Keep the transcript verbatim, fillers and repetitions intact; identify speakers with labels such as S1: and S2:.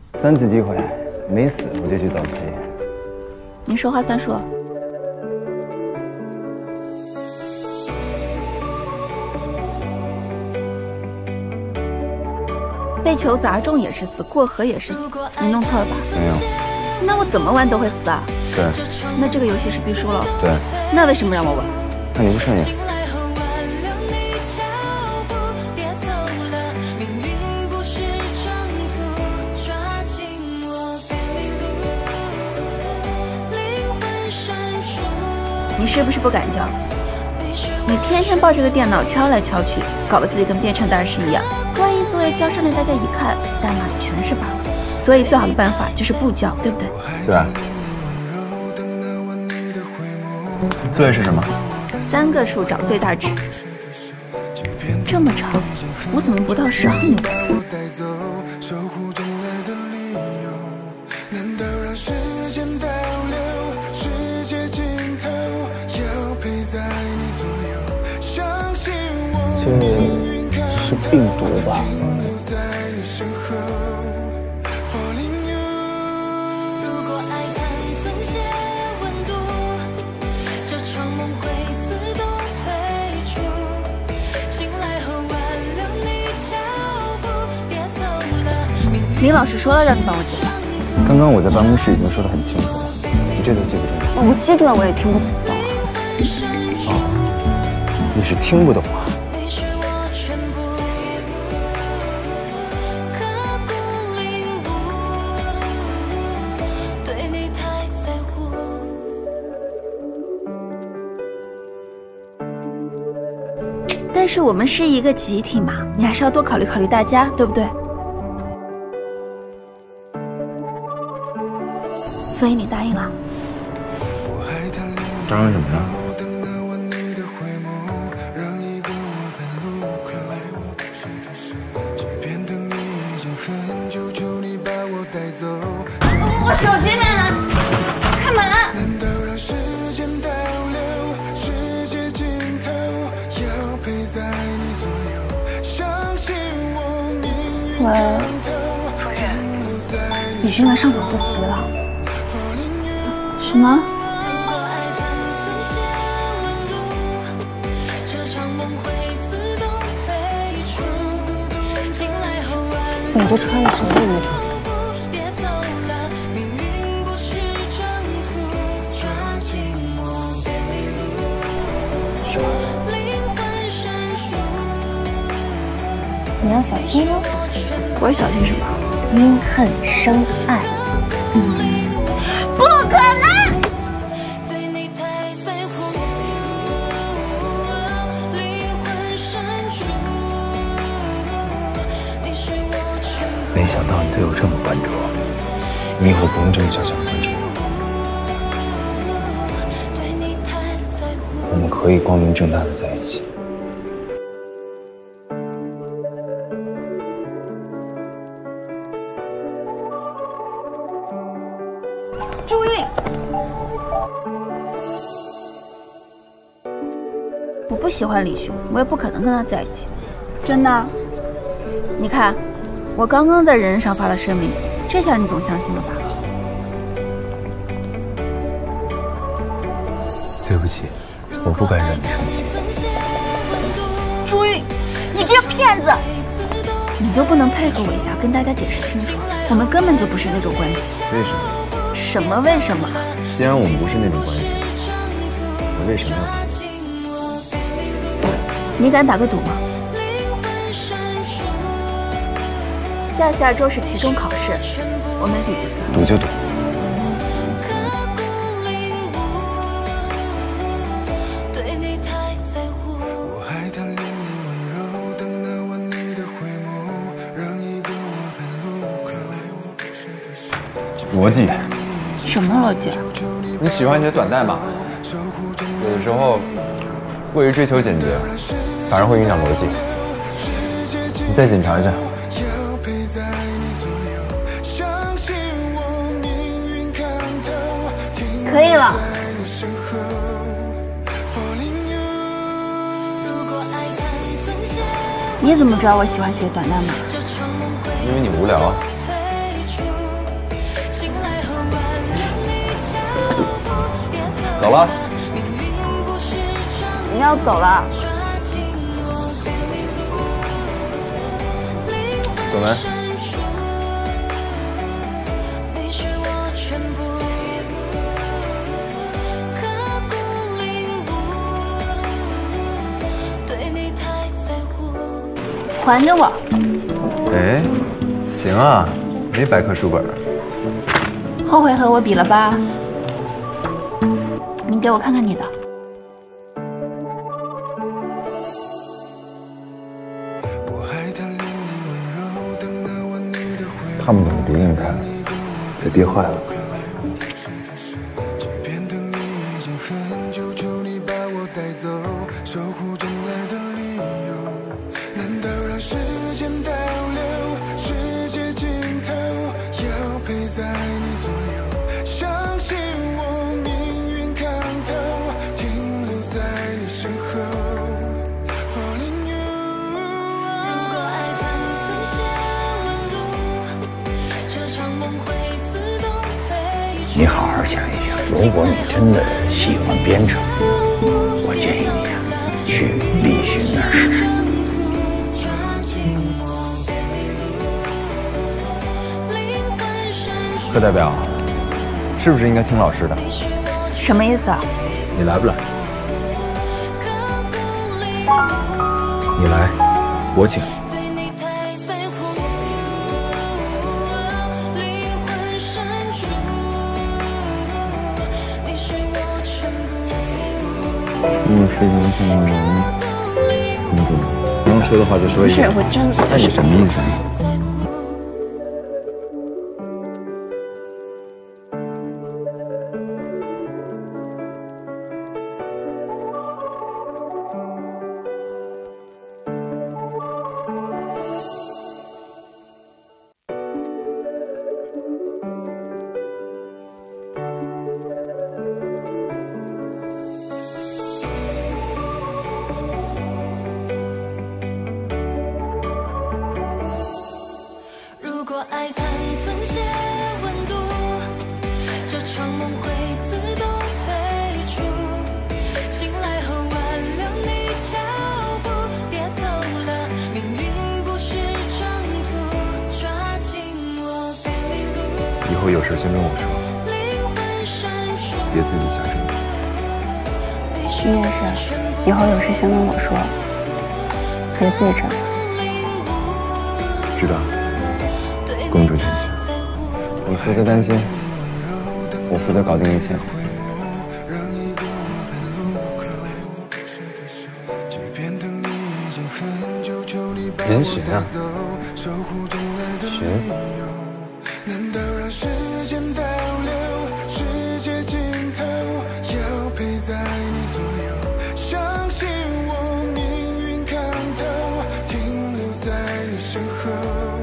S1: 三次机会，没死我就去早期。
S2: 您说话算数。被球砸中也是死，过河也是死，你弄错了吧？
S1: 没有。
S2: 那我怎么玩都会死啊？
S1: 对。
S2: 那这个游戏是必输了。
S1: 对。
S2: 那为什么让我玩？
S1: 看你不顺眼。 你是不是不敢教？你天天抱着个电脑敲来敲去，搞得自己跟编程大师一样。万一作业交上来，大家一看，代码里全是 bug。所以最好的办法就是不教，对不对？ 对啊。作业是什么？
S2: 三个数找最大值。这么长，我怎么不到十行有？
S1: 这是病毒吧？
S2: 林老师说了让你帮我解。
S1: 刚刚我在办公室已经说得很清楚了，你这都记不住？
S2: 我记住了，我也听不懂啊。
S1: 哦，你是听不懂啊？
S2: 但是我们是一个集体嘛，你还是要多考虑考虑大家，对不对？所以你答应了？
S1: 答应什么呀？
S2: 我手机没了，开门。
S3: 喂，主任，雨欣来上早自习了。
S2: 什么？
S3: 你这穿的什么衣服？是吗？你要小心哦。
S2: 我小心什么？
S3: 因恨生爱。嗯，
S2: 不可能！
S1: 没想到你对我这么关注，你以后不用这么悄悄的关注我。我们可以光明正大的在一起。
S2: 朱韵，我不喜欢李旭，我也不可能跟他在一起。真的？你看，我刚刚在人人上发了声明，这下你总相信了吧？
S1: 对不起，我不该惹你生气。
S2: 朱韵，你这个骗子！你就不能配合我一下，跟大家解释清楚，我们根本就不是那种关系。
S1: 为什么？
S2: 什么？为什么？
S1: 既然我们不是那种关系，我为什么要？
S2: 你敢打个赌吗？下下周是期中考试，我们比一次。
S1: 赌就赌。逻辑。
S2: 什么逻辑？
S1: 你喜欢写短代码，有的时候过于追求简洁，反而会影响逻辑。你再检查一下。
S2: 可以了。你怎么知道我喜欢写短代码？
S1: 因为你无聊啊。
S4: 走了。
S2: 你要走了？
S4: 锁门。
S2: 还给我。
S4: 哎，行啊，没白磕书本。
S2: 后悔和我比了吧？你给我看看你的。
S4: 看不懂别硬看，再憋坏了。
S5: 你好好想一想，如果你真的喜欢编程，我建议你啊，去立勋那儿试试。
S4: 课代表，是不是应该听老师的？
S2: 什么意思啊？
S4: 你来不来？你来，我请。如果是能看到人，公主，刚刚说的话再说一遍。
S2: 不是，我真的。
S4: 那你什么意思啊？
S6: 爱残存些温度，这场梦会自动退出。醒来后挽留你脚步，别走了，命运不是征途，抓紧我给你路。
S4: 以后有事先跟我说，别自己瞎折腾。
S3: 你也是，以后有事先跟我说，别自己折腾。
S4: 知道。公主天下，你负责担心，我负责搞定一切。人谁啊？谁？
S7: 相信我，命运看透，停留在你身后。